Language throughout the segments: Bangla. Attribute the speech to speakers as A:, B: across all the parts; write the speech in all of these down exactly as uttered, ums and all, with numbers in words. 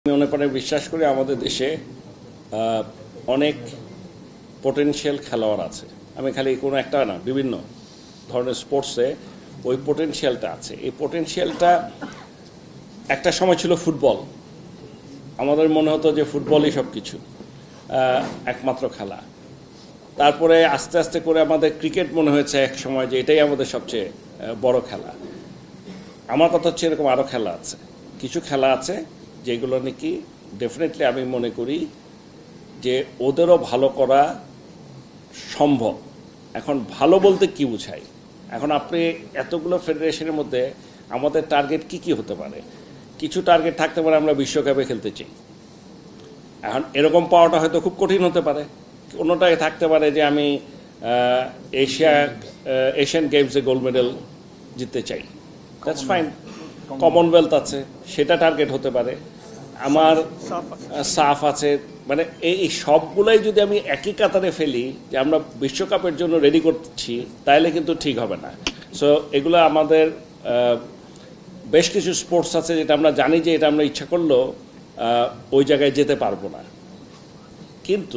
A: আমি অনেক অনেক বিশ্বাস করি আমাদের দেশে অনেক পোটেনশিয়াল খেলোয়াড় আছে। আমি খালি কোনো একটা না, বিভিন্ন ধরনের স্পোর্টসে ওই পোটেনশিয়ালটা আছে। এই পোটেনশিয়ালটা একটা সময় ছিল ফুটবল, আমাদের মনে হতো যে ফুটবলই সব কিছু, একমাত্র খেলা। তারপরে আস্তে আস্তে করে আমাদের ক্রিকেট মনে হয়েছে এক সময় যে এটাই আমাদের সবচেয়ে বড় খেলা। আমার কথা হচ্ছে এরকম আরও খেলা আছে, কিছু খেলা আছে যেগুলো নাকি ডেফিনেটলি আমি মনে করি যে ওদেরও ভালো করা সম্ভব। এখন ভালো বলতে কি বুঝাই? এখন আপনি এতগুলো ফেডারেশনের মধ্যে আমাদের টার্গেট কি কি হতে পারে? কিছু টার্গেট থাকতে পারে আমরা বিশ্বকাপে খেলতে চাই, এখন এরকম পাওয়াটা হয়তো খুব কঠিন হতে পারে। অন্যটাই থাকতে পারে যে আমি এশিয়া এশিয়ান গেমসে গোল্ড মেডেল জিততে চাই, দ্যাটস ফাইন। কমনওয়েলথ আছে, সেটা টার্গেট হতে পারে। আমার সাফ আছে, মানে এই সবগুলাই যদি আমি একই কাতারে ফেলি যে আমরা বিশ্বকাপের জন্য রেডি করছি, তাহলে কিন্তু ঠিক হবে না। সো এগুলো আমাদের বেশ কিছু স্পোর্টস আছে যেটা আমরা জানি যে এটা আমরা ইচ্ছা করলেও ওই জায়গায় যেতে পারবো না। কিন্তু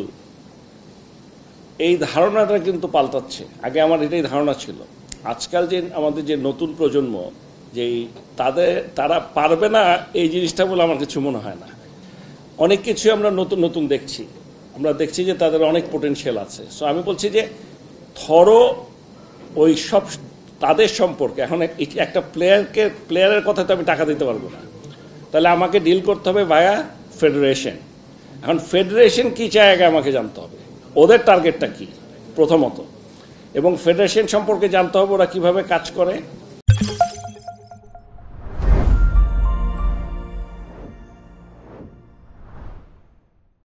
A: এই ধারণাটা কিন্তু পাল্টাচ্ছে। আগে আমার এটাই ধারণা ছিল, আজকাল যে আমাদের যে নতুন প্রজন্ম, যেই তাদের তারা পারবে না এই জিনিসটা বলে আমার কিছু মনে হয় না। অনেক কিছুই আমরা নতুন নতুন দেখছি, আমরা দেখছি যে তাদের অনেক পোটেনশিয়াল আছে। সো আমি বলছি যে ধরো ওই সব তাদের সম্পর্কে, এখন একটা প্লেয়ারকে প্লেয়ারের কথা তো আমি টাকা দিতে পারবো না, তাহলে আমাকে ডিল করতে হবে ভায়া ফেডারেশন। এখন ফেডারেশন কী চায় আগে আমাকে জানতে হবে, ওদের টার্গেটটা কী প্রথমত, এবং ফেডারেশন সম্পর্কে জানতে হবে ওরা কীভাবে কাজ করে,